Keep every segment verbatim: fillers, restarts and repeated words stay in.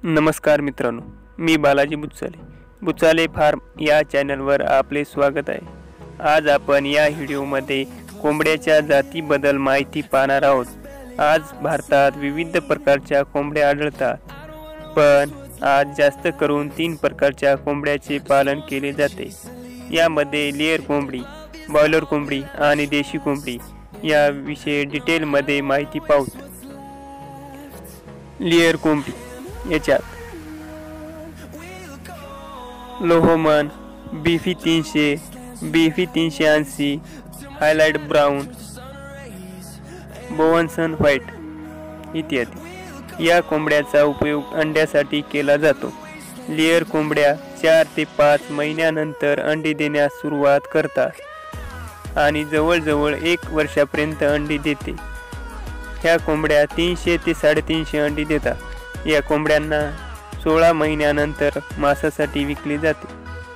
नमस्कार मित्रांनो, मी बालाजी बुच्चाले बुच्चाले फार्म या चॅनलवर आपले स्वागत आहे। आज आपण या व्हिडिओमध्ये कोंबड्याच्या जातीबद्दल माहिती पाहणार आहोत। आज भारतात विविध प्रकारच्या कोंबड्या आढळतात, पण आज जास्त करून तीन प्रकारच्या कोंबड्याचे पालन केले जाते। यामध्ये लेयर कोंबडी, बॉयलर कोंबडी आणि देशी कोंबडी या विषयी डिटेलमध्ये माहिती पाहू। लेयर कोंबडी याच्यात लोहोमन, बीफी तीनशे, बीफी तीनशे ऐंशी, हायलाइट ब्राउन, बोवनसन व्हाइट इत्यादी या कोंबड्याचा उपयोग अंड्यासाठी केला जातो। लेयर कोंबड्या चार ते पाच महिन्यानंतर अंडी देण्यास सुरुवात करतात आणि जवळजवळ एक वर्षापर्यंत अंडी देते। ह्या कोंबड्या तीनशे ते साडेतीनशे अंडी देतात। या कोंबड्यांना सोळा महिन्यानंतर मांसासाठी विकली जाते।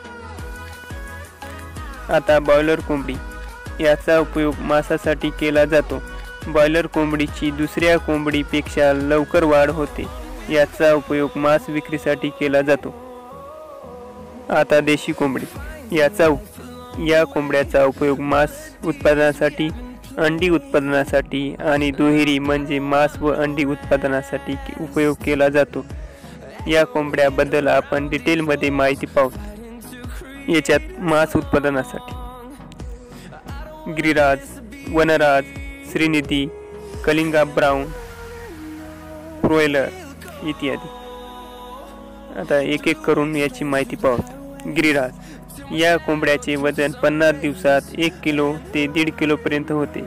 आता बॉयलर कोंबडी याचा उपयोग मांसासाठी केला जातो। बॉयलर कोंबडीची दुसऱ्या कोंबडीपेक्षा लवकर वाढ होते। याचा उपयोग मांस विक्रीसाठी केला जातो। आता देशी कोंबडी याचा या कोंबड्याचा उपयोग मांस उत्पादनासाठी, अंडी उत्पादनासाठी आणि दुहेरी म्हणजे मांस व अंडी उत्पादनासाठी उपयोग केला जातो। या कोंबड्याबद्दल आपण डिटेलमध्ये माहिती पाहू। याच्यात मांस उत्पादनासाठी गिरिराज, वनराज, श्रीनिधी, कलिंगा ब्राउन, ब्रॉयलर इत्यादी। आता एक एक करून याची माहिती पाहू। गिरिराज या कोंबड्याचे वजन पन्नास दिवसात एक किलो ते दीड किलो पर्यंत होते।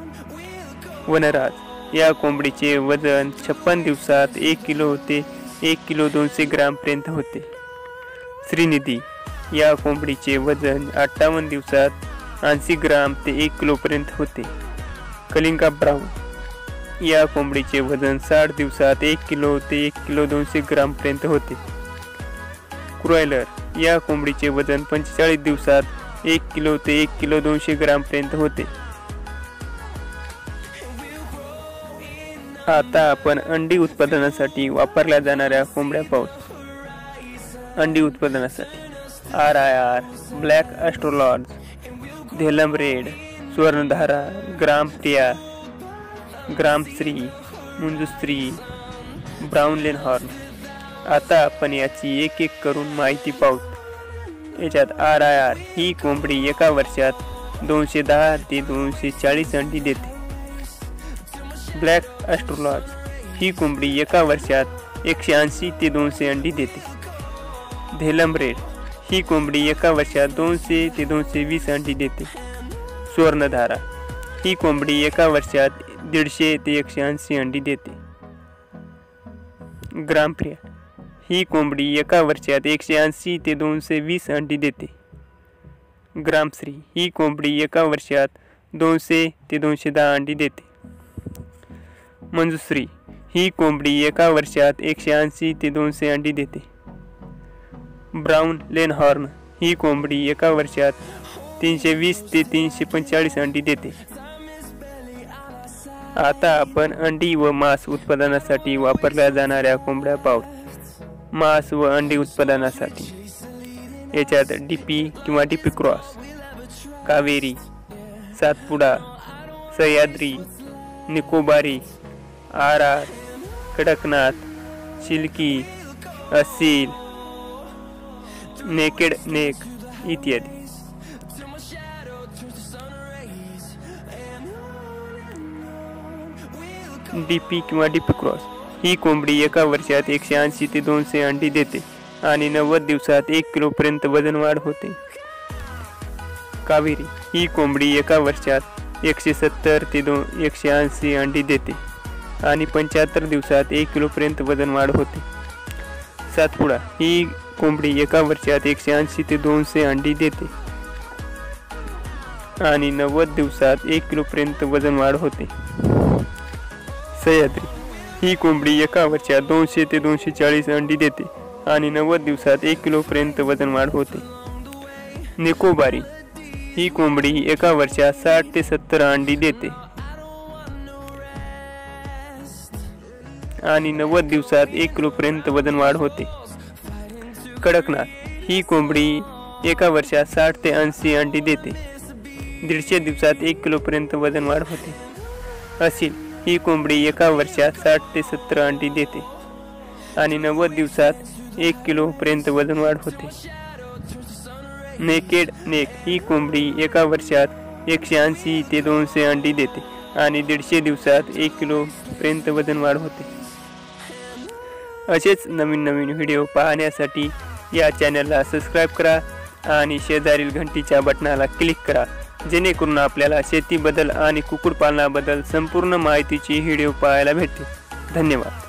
वनराज या कोंबडीचे वजन छप्पन दिवसात एक किलो ते एक किलो दोनशे ग्राम पर्यंत होते। श्रीनिधी या कोंबडीचे वजन अठ्ठावन्न दिवसात ऐंशी ग्राम ते एक किलो पर्यंत होते। कलिंगा ब्राउन या कोंबडीचे वजन साठ दिवसात एक किलो ते एक किलो दोनशे ग्राम पर्यंत होते। ब्रॉयलर या कोंबडीचे वजन पंचेचाळीस दिवसात एक किलो ते एक किलो दोनशे ग्राम पर्यंत होते। आता आपण अंडी उत्पादनासाठी वापरल्या जाणाऱ्या कोंबड्या पाहू। अंडी उत्पादनासाठी R I R, black Australorp, Jhelum red, Swarnadhara, Gram Priya, Gramshree, Manjushree, brown leghorn. आता आपण याची एक एक करून माहिती पाहू। याच्यात आर आय आर ही कोंबडी एका वर्षात दोनशे दहा ते दोनशे चाळीस अंडी देते। ब्लॅक ॲस्ट्रोलॉर्ड ही कोंबडी एका वर्षात एकशे ऐंशी ते दोनशे अंडी देते। झेलम रेड ही कोंबडी एका वर्षात दोनशे ते दोनशे वीस अंडी देते। स्वर्णधारा ही कोंबडी एका वर्षात दीडशे ते एकशे ऐंशी अंडी देते। ग्रामप्रिया ही कोंबडी एका वर्षात एकशे ऐंशी ते दोनशे वीस अंडी देते। ग्रामश्री ही कोंबडी एका वर्षात दोनशे ते दोनशे दहा अंडी देते। मंजुश्री ही कोंबडी एका वर्षात एकशे ऐंशी ते दोनशे अंडी देते। ब्राउन लेनहॉर्न ही कोंबडी एका वर्षात तीनशे वीस ते तीनशे पंचेचाळीस अंडी देते। आता आपण अंडी व मांस उत्पादनासाठी वापरल्या जाणाऱ्या कोंबड्या पाहू। मांस व अंडी उत्पादनासाठी याच्यात डीपी किंवा D P cross, Kaveri, Satpuda, Sahyadri, Nicobari, R R, Kadaknath, Chilki, Aseel, naked neck इत्यादी। डीपी किंवा डीपी क्रॉस ही कोंबडी एका वर्षात एकशे ऐंशी ते दोनशे अंडी देते आणि नव्वद दिवसात एक किलो पर्यंत वजन वाढ होते। कावेरी ही कोंबडी एका वर्षात एकशे सत्तर ते दोन एकशे ऐंशी अंडी देते आणि पंच्याहत्तर दिवसात एक किलो पर्यंत वजन वाढ होते। सातपुडा ही कोंबडी एका वर्षात एकशे ऐंशी ते दोनशे अंडी देते आणि नव्वद दिवसात एक किलो पर्यंत वजन वाढ होते। सह्याद्री ही कोंबडी एका वर्षात दोनशे ते दोनशे चाळीस अंडी देते आणि नव्वद दिवसात एक किलो पर्यंत वजन वाढ होते। निकोबारी ही कोंबडी एका वर्षात साठ ते सत्तर अंडी देते आणि नव्वद दिवसात एक किलोपर्यंत वजन वाढ होते. कडकनाथ ही कोंबडी एका वर्षात साठ ते ऐंशी अंडी देते. दीडशे दिवसात एक किलोपर्यंत वजन वाढ होते. असील ही कोंबडी एका वर्षात साठ ते सत्तर अंडी देते आणि नव्वद दिवसात एक किलोपर्यंत वजन वाढ होते. नेकेड नेक ही कोंबडी एका वर्षात एकशे ऐंशी ते दोनशे अंडी देते आणि दीडशे दिवसात एक किलोपर्यंत वजन वाढ होते. असेच नवीन नवीन व्हिडिओ पाहण्यासाठी या चॅनलला सबस्क्राईब करा आणि शेजारील घंटीच्या बटनाला क्लिक करा, जेणेकरून आपल्याला शेतीबद्दल आणि कुक्कुटपालनाबद्दल संपूर्ण माहितीची व्हिडिओ पाहायला भेटतील. धन्यवाद.